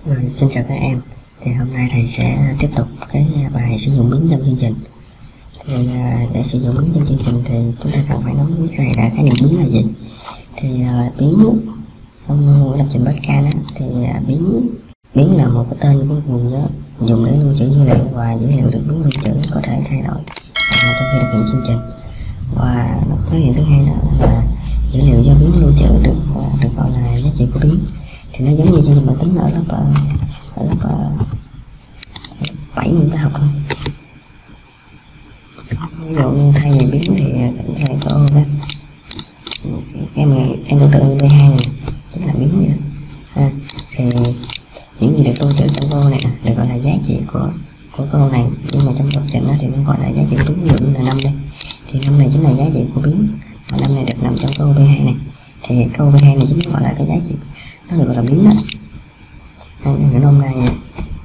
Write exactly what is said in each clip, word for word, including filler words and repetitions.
Rồi, xin chào các em. Thì hôm nay thầy sẽ tiếp tục cái bài sử dụng biến trong chương trình. Thì để sử dụng biến trong chương trình thì chúng ta cần phải nắm cái là khái niệm biến là gì. Thì biến trong lập trình Pascal đó, thì biến biến là một cái tên của nguồn nhớ dùng để lưu trữ dữ liệu, và dữ liệu được biến lưu trữ có thể thay đổi trong khi thực hiện chương trình. Và khái niệm thứ hai đó là dữ liệu do biến lưu trữ được được gọi là giá trị của biến. Thì nó giống như chương trình máy tính ở lớp ở lớp bảy mình đã học thôi. Ví dụ như thay vì biến thì thầy có ô em em tưởng tượng bê hai này chính là biến vậy đó. À, thì những gì được lưu trữ trong cô này được gọi là giá trị của của câu này, nhưng mà trong lập trình đó thì nó gọi là giá trị biến. Ví dụ như là năm đây, thì năm này chính là giá trị của biến, và năm này được nằm trong câu bê hai này, thì câu bê hai này chính gọi là cái giá trị, nó được gọi là biến đó. Cái nôm này vậy.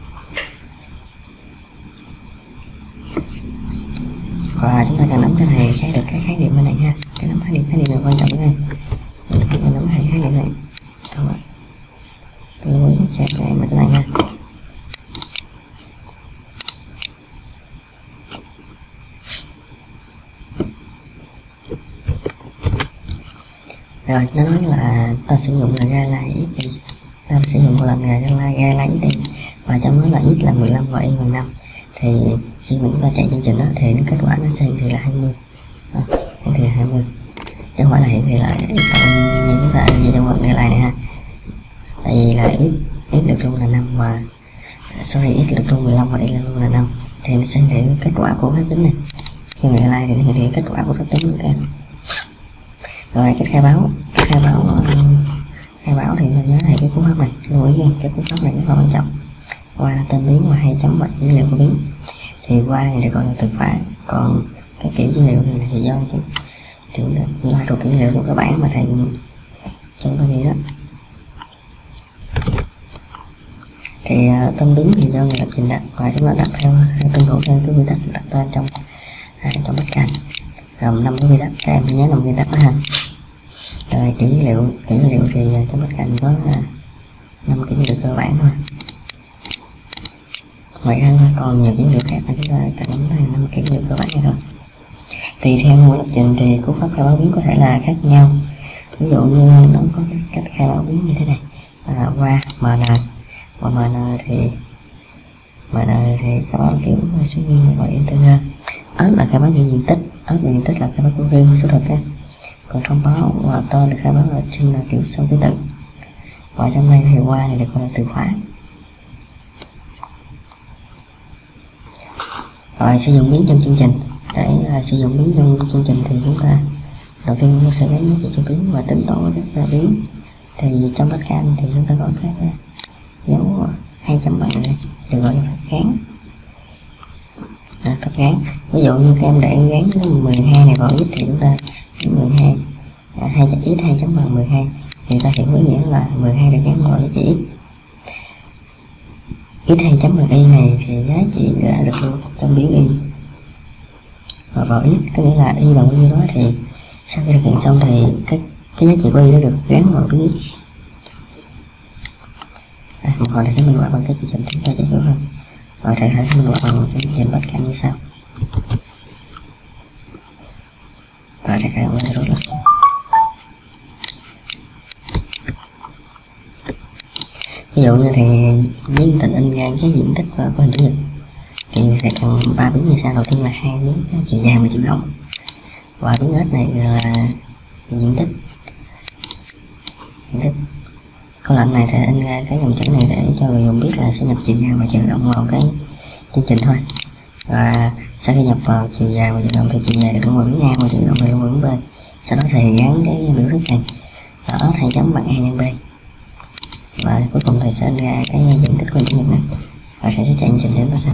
Và chúng ta cần nắm cái này sẽ được cái khái niệm bên này ha. Cái nắm khái niệm khái niệm là quan trọng nha. Chúng ta nắm hai khái niệm này. Đâu rồi? Tôi lưu ý sẽ cho em cái này nha. Rồi, nó nói là ta sử dụng là ra là ít đi. Ta sử dụng một lần là ra là ra là ít đi. Và trong đó là ít là mười lăm và y bằng năm. Thì khi mình chúng ta chạy chương trình đó thì cái kết quả nó sẽ hiển thị là hai mươi. Đó, hiển thị là hai mươi. Chứ không phải là hiển thị là như chúng ta như trong phần này lại này ha. Tại vì là ít ít được luôn là năm, và sorry ít được luôn mười lăm và y là luôn là năm. Thì nó sẽ hiển thị kết quả của phép tính này. Khi người like thì nó hiển thị kết quả của phép tính các em. Rồi cái khai báo, cái khai báo khai báo thì nên nhớ này cái cú pháp này, lưu ý nha, cái cú pháp này rất là quan trọng. Qua tên biến và hai chấm và dữ liệu của biến. Thì qua này được gọi là từ khóa, còn cái kiểu dữ liệu này là do chúng chúng ta là thuộc dữ liệu trong các bản mà thầy trong cái gì đó. Thì uh, tên biến thì do người lập trình đặt, và chúng ta đặt theo tuân thủ theo cái quy tắc đặt tên trong à, trong Pascal gồm năm cái quy tắc, các em nhớ năm quy tắc đó ha. Rồi kiểu dữ liệu kiểu dữ liệu thì uh, trong Pascal có năm uh, kiểu dữ liệu cơ bản thôi. Ngoài ra còn nhiều dữ liệu khác mà chúng ta cần nắm năm kiểu dữ liệu cơ bản này rồi. Tùy theo mỗi lập trình thì cú pháp khai báo biến có thể là khác nhau. Ví dụ như nó có cách khai báo biến như thế này, à, qua mn, và mn thì mn thì khai báo kiểu số nguyên gọi integer, ớt là khai báo như diện tích, ớt là diện tích là khai báo của riêng số thực á. Còn thông báo và tên được khai báo là string là kiểu số thứ tự. Và trong đây thì qua này được gọi là từ khóa. Rồi sử dụng biến trong chương trình. Để uh, sử dụng biến trong chương trình thì chúng ta đầu tiên nó sẽ gắn với chữ biến và tính toán các uh, biến. Thì trong Pascal thì chúng ta có các uh, dấu hai chấm bằng này được gọi là phép gán. À, phép gán. Ví dụ như các em để gán mười hai này vào ít thì chúng ta mười hai à, hai ít hai chấm bằng mười hai thì ta hiểu với nghĩa là mười hai được gán vào giá trị ít. Ít hai chấm bằng y này thì giá trị đã được lưu trong biến y, và vào ít có nghĩa là y bằng bao nhiêu đó thì sau khi thực hiện xong thì cái cái giá trị của y đã được gắn vào biến ít. À, một hồi thì sẽ minh họa bằng cái chương trình chúng ta dễ hiểu hơn. Rồi thầy sẽ minh họa bằng chương trình Pascal như sau. Rồi thầy sẽ quay rút lên. Ví dụ như thì biến tình in ra cái diện tích và của hình chữ nhật thì sẽ cần ba biến như sau. Đầu tiên là hai biến chiều dài và chiều rộng, và biến hết này là diện tích diện tích câu lệnh này thì in ra cái dòng chữ này để cho người dùng biết là sẽ nhập chiều dài và chiều rộng vào cái chương trình thôi. Và sau khi nhập vào chiều dài và chiều rộng thì chiều dài được luôn vào biến a và chiều rộng được luôn vào biến b. Sau đó thì gắn cái biểu thức này ở hai chấm bằng a nhân b, và cuối cùng thầy sẽ in ra cái diện tích của hình chữ nhật này, và thầy sẽ chạy chương trình để nó xem.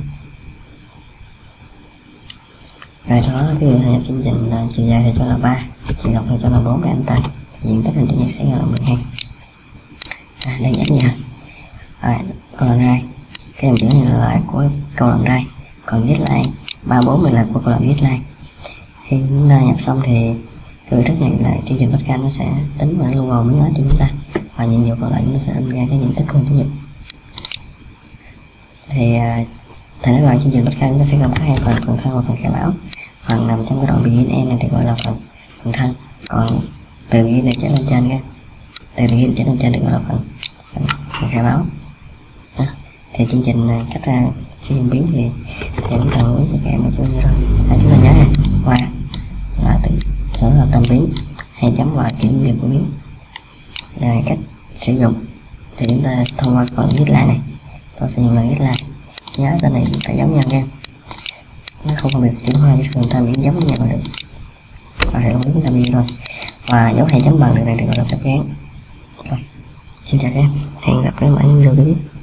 Rồi sau đó ví dụ nhập chương trình là chiều dài thì cho là ba, chiều rộng thì cho là bốn, cái anh tay diện tích hình chữ nhật sẽ là mười hai. À, đơn giản vậy hả? Rồi câu lần hai, cái dòng chữ này là lại của câu lần hai, còn get line ba bốn này là của câu lần get line. Khi chúng ta nhập xong thì cái thức này là chương trình Pascal nó sẽ tính và lưu vào miếng ếch cho chúng ta, và nhiệm vụ còn lại nó sẽ in ra cái diện tích của hình chữ nhật. Thì uh, thầy nói rằng chương trình podcast nó sẽ gồm có hai phần, phần thân và phần khai báo. Phần nằm trong cái đoạn begin end này thì gọi là phần phần thân, còn từ begin này trở lên trên nha, từ begin trở lên trên được gọi là phần, phần, phần khai báo. Đó. Thì chương trình này cách ra sử dụng biến thì thầy cũng cần với cho các em một chút như rồi. À, chúng ta nhớ ha, qua là từ sau đó là tên biến, hai chấm và kiểu dữ liệu của biến. Rồi cách sử dụng thì chúng ta thông qua phần viết lại này, tôi sử dụng là viết lại, nhớ tên này phải giống nhau nha, nó không phân biệt chữ hoa chứ chúng ta miễn giống nhau là được, và hệ thống chúng ta biên thôi, và dấu hai chấm bằng được này được gọi là phép gán. Rồi, xin chào các em, hẹn gặp các em ở những video tiếp.